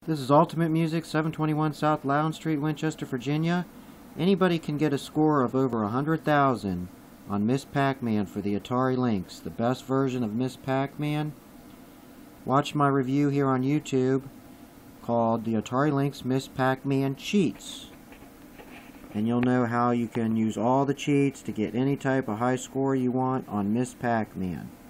This is Ultimate Music, 721 South Lowndes Street, Winchester, Virginia. Anybody can get a score of over 100,000 on Miss Pac-Man for the Atari Lynx, the best version of Miss Pac-Man. Watch my review here on YouTube called the Atari Lynx Miss Pac-Man Cheats. And you'll know how you can use all the cheats to get any type of high score you want on Miss Pac-Man.